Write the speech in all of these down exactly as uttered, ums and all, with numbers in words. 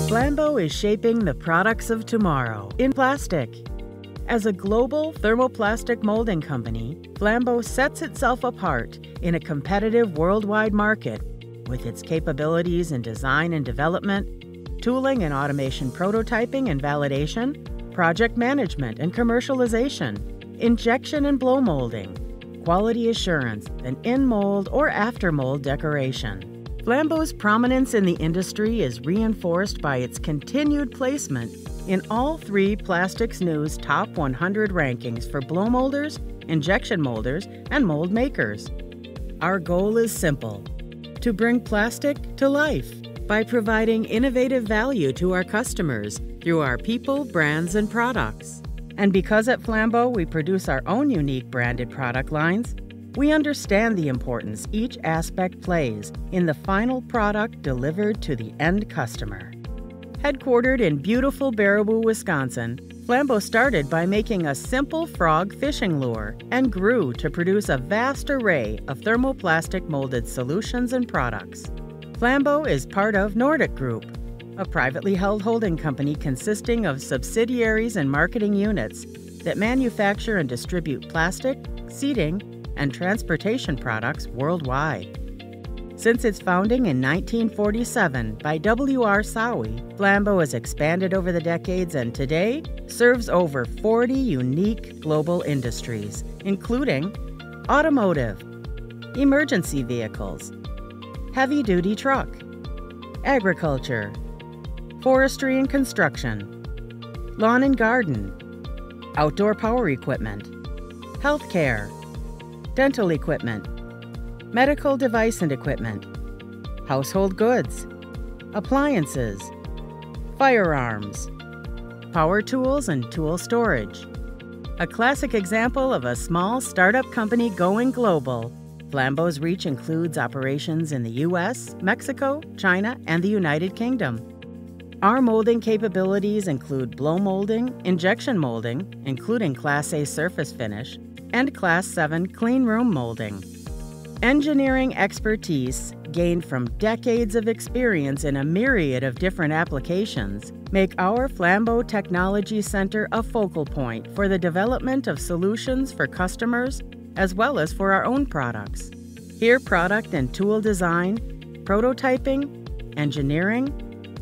Flambeau is shaping the products of tomorrow in plastic. As a global thermoplastic molding company, Flambeau sets itself apart in a competitive worldwide market with its capabilities in design and development, tooling and automation prototyping and validation, project management and commercialization, injection and blow molding, quality assurance, and in-mold or after-mold decoration. Flambeau's prominence in the industry is reinforced by its continued placement in all three Plastics News Top one hundred rankings for blow molders, injection molders, and mold makers. Our goal is simple: to bring plastic to life by providing innovative value to our customers through our people, brands, and products. And because at Flambeau we produce our own unique branded product lines, we understand the importance each aspect plays in the final product delivered to the end customer. Headquartered in beautiful Baraboo, Wisconsin, Flambeau started by making a simple frog fishing lure and grew to produce a vast array of thermoplastic molded solutions and products. Flambeau is part of Nordic Group, a privately held holding company consisting of subsidiaries and marketing units that manufacture and distribute plastic, seating, and transportation products worldwide. Since its founding in nineteen forty-seven by W R Sawi, Flambeau has expanded over the decades and today serves over forty unique global industries, including automotive, emergency vehicles, heavy-duty truck, agriculture, forestry and construction, lawn and garden, outdoor power equipment, healthcare, dental equipment, medical device and equipment, household goods, appliances, firearms, power tools and tool storage. A classic example of a small startup company going global, Flambeau's reach includes operations in the U S, Mexico, China, and the United Kingdom. Our molding capabilities include blow molding, injection molding, including Class A surface finish, and Class seven clean room molding. Engineering expertise, gained from decades of experience in a myriad of different applications, make our Flambeau Technology Center a focal point for the development of solutions for customers as well as for our own products. Here, product and tool design, prototyping, engineering,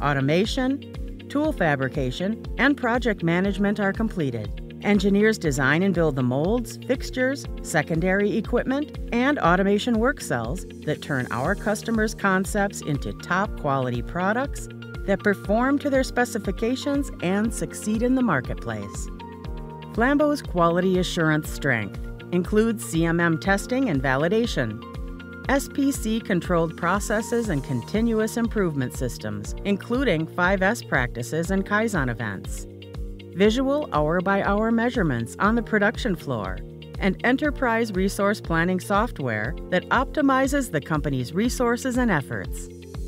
automation, tool fabrication, and project management are completed. Engineers design and build the molds, fixtures, secondary equipment, and automation work cells that turn our customers' concepts into top-quality products that perform to their specifications and succeed in the marketplace. Flambeau's quality assurance strength includes C M M testing and validation, S P C-controlled processes and continuous improvement systems, including five S practices and Kaizen events, visual hour-by-hour measurements on the production floor, and enterprise resource planning software that optimizes the company's resources and efforts.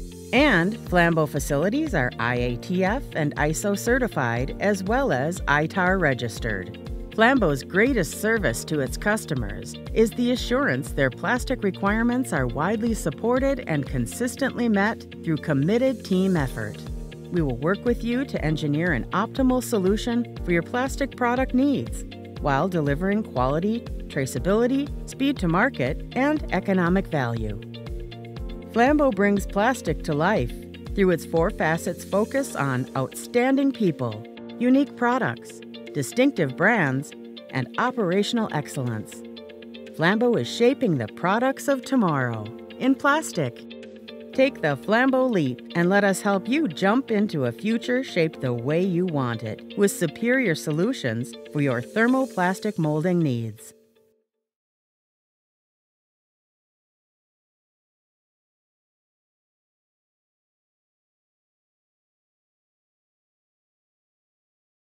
And Flambeau facilities are I A T F and I S O certified as well as I T A R registered. Flambeau's greatest service to its customers is the assurance their plastic requirements are widely supported and consistently met through committed team effort. We will work with you to engineer an optimal solution for your plastic product needs while delivering quality, traceability, speed to market, and economic value. Flambeau brings plastic to life through its four facets focus on outstanding people, unique products, distinctive brands, and operational excellence. Flambeau is shaping the products of tomorrow in plastic. Take the Flambeau leap and let us help you jump into a future shaped the way you want it with superior solutions for your thermoplastic molding needs.